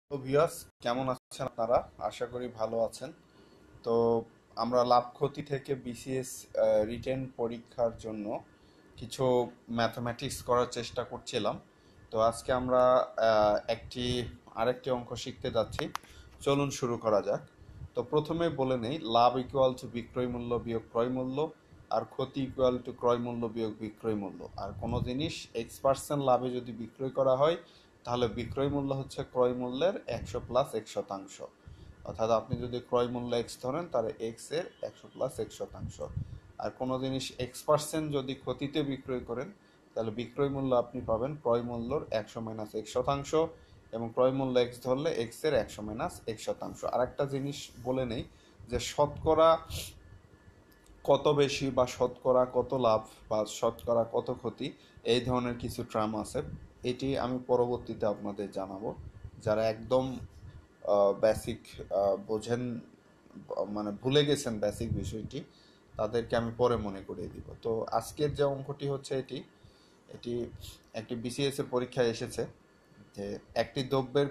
তো ভিউয়ার্স, কেমন আছেন আপনারা? আশা করি ভালো আছেন। তো আমরা লাভ ক্ষতি থেকে বিসিএস রিটেন পরীক্ষার জন্য কিছু ম্যাথমেটিক্স করার চেষ্টা করছিলাম। তো আজকে আমরা আরেকটি অঙ্ক শিখতে যাচ্ছি। চলুন শুরু করা যাক। তো প্রথমে বলে নেই, লাভ ইকুয়াল টু বিক্রয় মূল্য বিয়োগ ক্রয় মূল্য, আর ক্ষতি ইকুয়াল টু ক্রয় মূল্য বিয়োগ বিক্রয় মূল্য। আর কোনো জিনিস X% লাভে যদি বিক্রয় করা হয়, তাহলে বিক্রয় মূল্য হচ্ছে ক্রয় মূল্যের 100 প্লাস 1 শতাংশ। অর্থাৎ আপনি যদি ক্রয় মূল্য এক্স ধরেন, তাহলে এক্স এর 100 প্লাস 1 শতাংশ। আর কোনো জিনিস X% যদি ক্ষতিতে বিক্রয় করেন, তাহলে বিক্রয় মূল্য আপনি পাবেন ক্রয় মূল্যর 100 মাইনাস 1 শতাংশ, এবং ক্রয় মূল্য এক্স ধরলে এক্স এর 100 মাইনাস 1 শতাংশ। আর একটা জিনিস বলে নেই, যে শতকরা কত বেশি বা শতকরা কত লাভ বা শতকরা কত ক্ষতি, এই ধরনের কিছু ট্রাম আছে। এটি আমি পরবর্তীতে আপনাদের জানাবো। যারা একদম বেসিক বোঝেন, মানে ভুলে গেছেন বেসিক বিষয়টি, তাদেরকে আমি পরে মনে করিয়ে দিব। তো আজকের যে অঙ্কটি হচ্ছে, এটি এটি একটি বিসিএস এর পরীক্ষায় এসেছে, যে একটি দ্রব্যের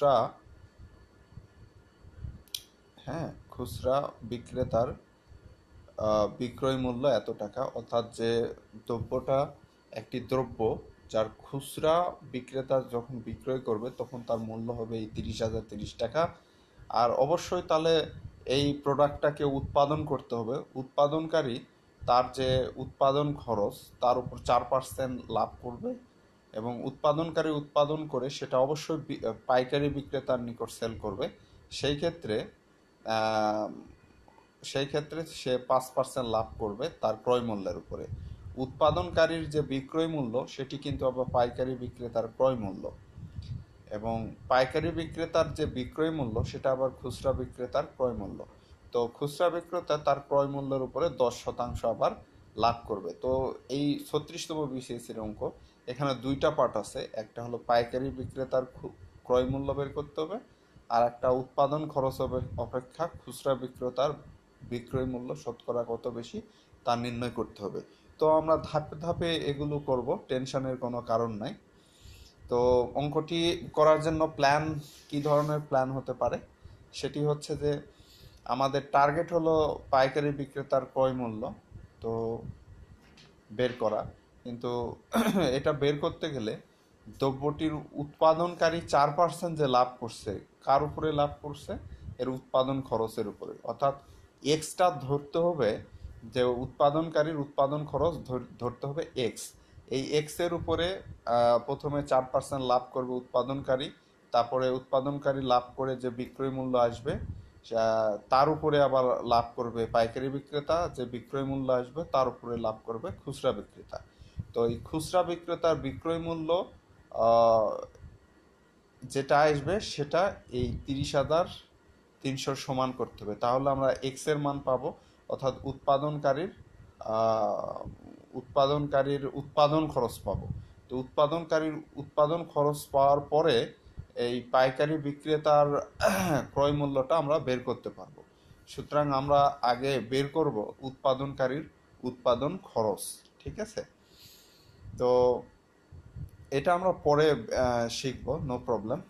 খুচরা বিক্রেতার বিক্রয় মূল্য এত টাকা। অর্থাৎ যে দ্রব্যটা, একটি দ্রব্য যার খুচরা বিক্রেতা যখন বিক্রয় করবে, তখন তার মূল্য হবে এই 30,030 টাকা। আর অবশ্যই তাহলে এই প্রোডাক্টটাকে উৎপাদন করতে হবে। উৎপাদনকারী তার যে উৎপাদন খরচ, তার উপর 4% লাভ করবে, এবং উৎপাদনকারী উৎপাদন করে সেটা অবশ্যই পাইকারি বিক্রেতার নিকট সেল করবে। সেই ক্ষেত্রে আহ, সেই ক্ষেত্রে সে 5% লাভ করবে তার ক্রয় মূল্যের উপরে। উৎপাদনকারীর যে বিক্রয় মূল্য, সেটি কিন্তু আবার পাইকারি বিক্রেতার ক্রয় মূল্য, এবং পাইকারি বিক্রেতার যে বিক্রয় মূল্য, সেটা আবার খুচরা বিক্রেতার ক্রয় মূল্য। তো খুচরা বিক্রেতা তার ক্রয় মূল্যের উপরে 10% আবার লাভ করবে। তো এই 36তম বিসিএসির অঙ্ক, এখানে দুইটা পার্ট আছে। একটা হলো পাইকারি বিক্রেতার ক্রয় মূল্য বের করতে হবে, আর একটা উৎপাদন খরচ অপেক্ষা খুচরা বিক্রেতার বিক্রয় মূল্য শতকরা কত বেশি তা নির্ণয় করতে হবে। তো আমরা ধাপে ধাপে এগুলো করব, টেনশনের কোনো কারণ নাই। তো অঙ্কটি করার জন্য কি ধরনের প্ল্যান হতে পারে, সেটি হচ্ছে যে আমাদের টার্গেট হলো পাইকারি বিক্রেতার ক্রয় মূল্য তো বের করা। কিন্তু এটা বের করতে গেলে দ্রব্যটির উৎপাদনকারী 4% যে লাভ করছে, কার উপরে লাভ করছে? এর উৎপাদন খরচের উপরে। অর্থাৎ এক্সটা ধরতে হবে, যে উৎপাদনকারীর উৎপাদন খরচ ধরতে হবে এক্স। এই এক্স এর উপরে প্রথমে 4% লাভ করবে উৎপাদনকারী, তারপরে উৎপাদনকারী লাভ করে যে বিক্রয় মূল্য আসবে, তার উপরে আবার লাভ করবে পাইকারি বিক্রেতা, যে বিক্রয় মূল্য আসবে তার উপরে লাভ করবে খুচরা বিক্রেতা। তো এই খুচরা বিক্রেতার বিক্রয় মূল্য যেটা আসবে, সেটা এই 30,300 সমান করতে হবে। তাহলে আমরা এক্স এর মান পাবো। অর্থাৎ উৎপাদনকারীর উৎপাদন খরচ পাবো। তো উৎপাদনকারীর উৎপাদন খরচ পাওয়ার পরে এই পাইকারি বিক্রেতার ক্রয় মূল্যটা আমরা বের করতে পারবো। সুতরাং আমরা আগে বের করব উৎপাদনকারীর উৎপাদন খরচ। ঠিক আছে? তো এটা আমরা পরে শিখবো, নো প্রবলেম।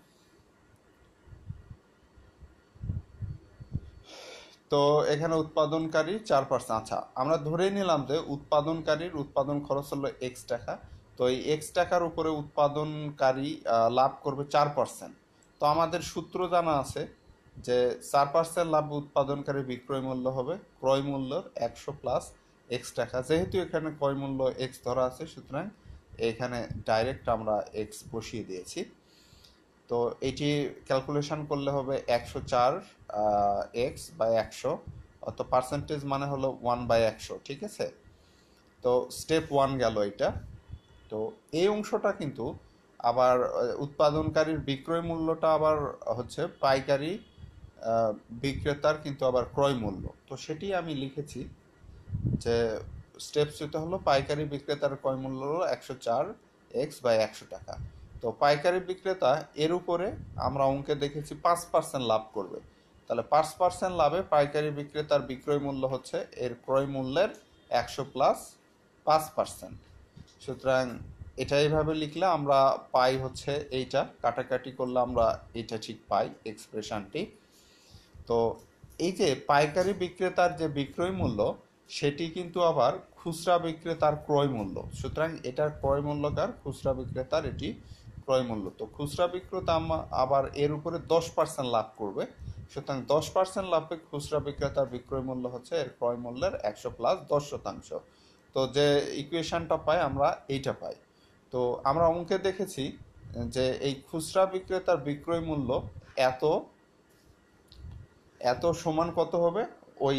তো এখানে উৎপাদনকারী 4%। আচ্ছা, আমরা ধরে নিলাম যে উৎপাদনকারীর উৎপাদন খরচ হলো এক্স টাকা। তো এই এক্স টাকার উপরে উৎপাদনকারী লাভ করবে 4%। তো আমাদের সূত্র জানা আছে, যে 4% লাভ উৎপাদনকারী বিক্রয় মূল্য হবে ক্রয় মূল্যর 100 প্লাস এক্স টাকা। যেহেতু এখানে ক্রয় মূল্য এক্স ধরা আছে, সুতরাং এখানে ডাইরেক্ট আমরা এক্স বসিয়ে দিয়েছি। তো এটি ক্যালকুলেশন করলে হবে 104 এক্স বাই 100, অত পার্সেন্টেজ মানে হলো 1/100। ঠিক আছে? তো স্টেপ 1 গেল এটা। তো এই অংশটা কিন্তু আবার উৎপাদনকারীর বিক্রয় মূল্যটা আবার হচ্ছে পাইকারি বিক্রেতার কিন্তু আবার ক্রয় মূল্য। তো সেটি আমি লিখেছি, যে স্টেপস যেটা হলো পাইকারি বিক্রেতার ক্রয় মূল্য হলো 104 x/100 টাকা। তো পাইকারি বিক্রেতা এর উপরে আমরা অঙ্কে দেখেছি 5% লাভ করবে। তাহলে 5% লাভে পাইকারি বিক্রেতার বিক্রয় মূল্য হচ্ছে এর ক্রয় মূল্যের 100 প্লাস 5%। সুতরাং এটা এইভাবে লিখলে আমরা পাই হচ্ছে এইটা, কাটাকাটি করলে আমরা এটা ঠিক পাই এক্সপ্রেশনটি। তো এই যে পাইকারি বিক্রেতার যে বিক্রয় মূল্য, সেটি কিন্তু আবার খুচরা বিক্রেতার ক্রয় মূল্য। সুতরাং এটার ক্রয় মূল্যকার, খুচরা বিক্রেতার এটি ক্রয় মূল্য। তো খুচরা বিক্রেতা আবার এর উপরে 10% লাভ করবে। সুতরাং 10% লাভে খুচরা বিক্রেতার বিক্রয় মূল্য হচ্ছে এর ক্রয় মূল্যের 100 প্লাস 10%। তো যে ইকুয়েশনটা পাই আমরা এইটা পাই। তো আমরা অঙ্কে দেখেছি যে এই খুচরা বিক্রেতার বিক্রয় মূল্য এত এত সমান কত হবে, ওই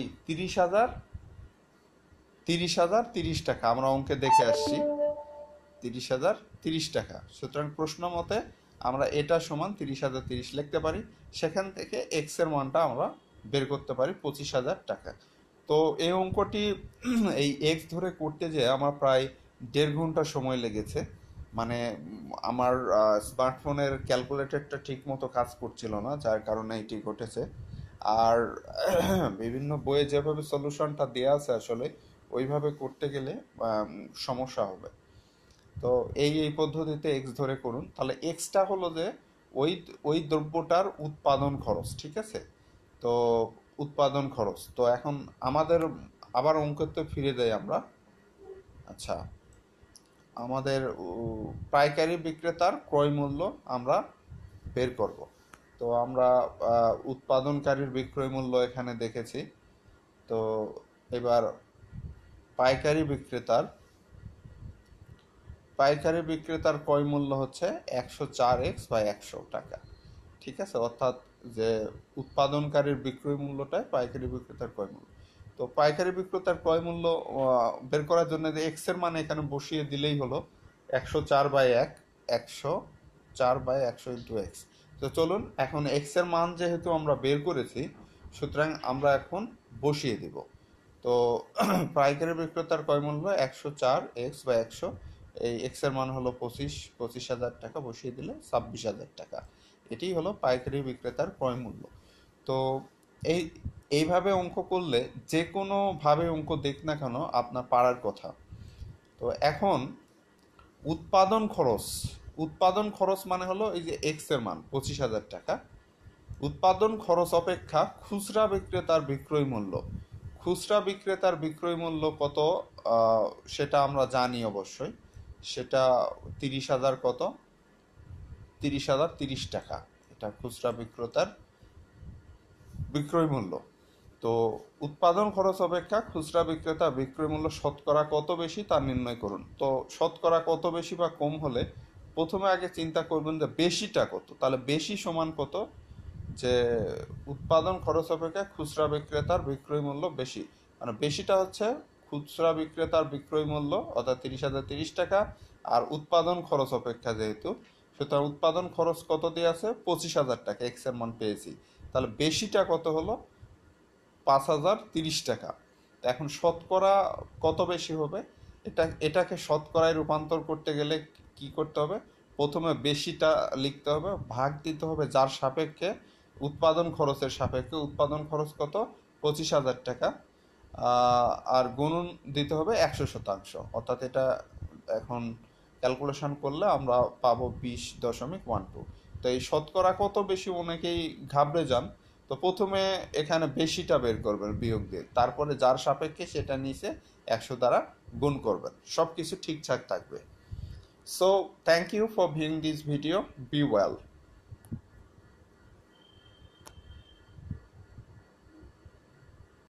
30,030 টাকা আমরা অঙ্কে দেখে আসছি, 30,030 টাকা। সুতরাং প্রশ্ন মতে আমরা এটা সমান 30,030 লিখতে পারি। সেখান থেকে এক্স এর মানটা আমরা বের করতে পারি 25,000 টাকা। তো এই অঙ্কটি এই এক্স ধরে করতে যেয়ে আমার প্রায় 1.5 ঘন্টা সময় লেগেছে। মানে আমার স্মার্টফোনের ক্যালকুলেটরটা ঠিক মতো কাজ করছিল না, যার কারণে এটি ঘটেছে। আর বিভিন্ন বইয়ে যেভাবে সলিউশনটা দেওয়া আছে আসলে ওইভাবে করতে গেলে সমস্যা হবে। তো এই পদ্ধতিতে এক্স ধরে করুন। তাহলে এক্সটা হলো যে ওই ওই দ্রব্যটার উৎপাদন খরচ, ঠিক আছে? তো উৎপাদন খরচ। তো এখন আমাদের আবার অঙ্কতে ফিরে যাই আমরা। আচ্ছা, আমাদের পাইকারি বিক্রেতার ক্রয় মূল্য আমরা বের করব। তো আমরা উৎপাদনকারীর বিক্রয় মূল্য এখানে দেখেছি। তো এবার পাইকারি বিক্রেতার ক্রয় মূল্য হচ্ছে 104x/100 টাকা, ঠিক আছে? অর্থাৎ যে উৎপাদনকারীর বিক্রয় মূল্যটাই পাইকারি বিক্রেতার ক্রয় মূল্য। তো পাইকারি বিক্রেতার ক্রয় মূল্য বের করার জন্য যে এক্স এর মান এখানে বসিয়ে দিলেই হলো 104/1, 104/100 ইন্টু এক্স। তো চলুন এখন এক্স এর মান যেহেতু আমরা বের করেছি, সুতরাং আমরা এখন বসিয়ে দিব। তো পাইকারি বিক্রেতার ক্রয় মূল্য 104x/100, এই এক্স এর মান হলো 25,000 টাকা, বসিয়ে দিলে 26,000 টাকা। এটি হলো পাইকারি বিক্রেতার ক্রয় মূল্য। তো এই এইভাবে অঙ্ক করলে যে কোনোভাবে অঙ্ক দেখ না কেন আপনার পারার কথা। তো এখন উৎপাদন খরচ মানে হলো এই যে এক্স এর মান 25,000 টাকা, উৎপাদন খরচ অপেক্ষা খুচরা বিক্রেতার বিক্রয় মূল্য কত সেটা আমরা জানি অবশ্যই। সেটা 30,000 কত, 30,030 টাকা। এটা খুচরা বিক্রেতার বিক্রয় মূল্য। তো উৎপাদন খরচ অপেক্ষা খুচরা বিক্রেতা বিক্রয় মূল্য শতকরা কত বেশি তা নির্ণয় করুন। তো শতকরা কত বেশি বা কম হলে প্রথমে আগে চিন্তা করবেন যে বেশিটা কত। তাহলে বেশি সমান কত, যে উৎপাদন খরচ অপেক্ষা খুচরা বিক্রেতার বিক্রয় মূল্য বেশি, মানে বেশিটা হচ্ছে খুচরা বিক্রেতার বিক্রয় মূল্য অর্থাৎ 30,030 টাকা। আর উৎপাদন খরচ অপেক্ষা যেহেতু, সুতরাং উৎপাদন খরচ কত দিয়ে আছে 25,000 টাকা, এক্স এর মান পেয়েছি। তাহলে বেশিটা কত হলো 5,030 টাকা। এখন শতকরা কত বেশি হবে, এটাকে শতকরায় রূপান্তর করতে গেলে কি করতে হবে, প্রথমে বেশিটা লিখতে হবে, ভাগ দিতে হবে যার সাপেক্ষে, উৎপাদন খরচের সাপেক্ষে। উৎপাদন খরচ কত 25,000 টাকা, আর গুণন দিতে হবে 100%। অর্থাৎ এটা এখন ক্যালকুলেশন করলে আমরা পাবো 20.12। তো এই শতকরা কত বেশি অনেকেই ঘাবড়ে যান। তো প্রথমে এখানে বেশিটা বের করবেন বিয়োগ দিয়ে, তারপরে যার সাপেক্ষে সেটা নিচে 100 দ্বারা গুণ করবেন, সব কিছু ঠিকঠাক থাকবে। So thank you for viewing this video, be well.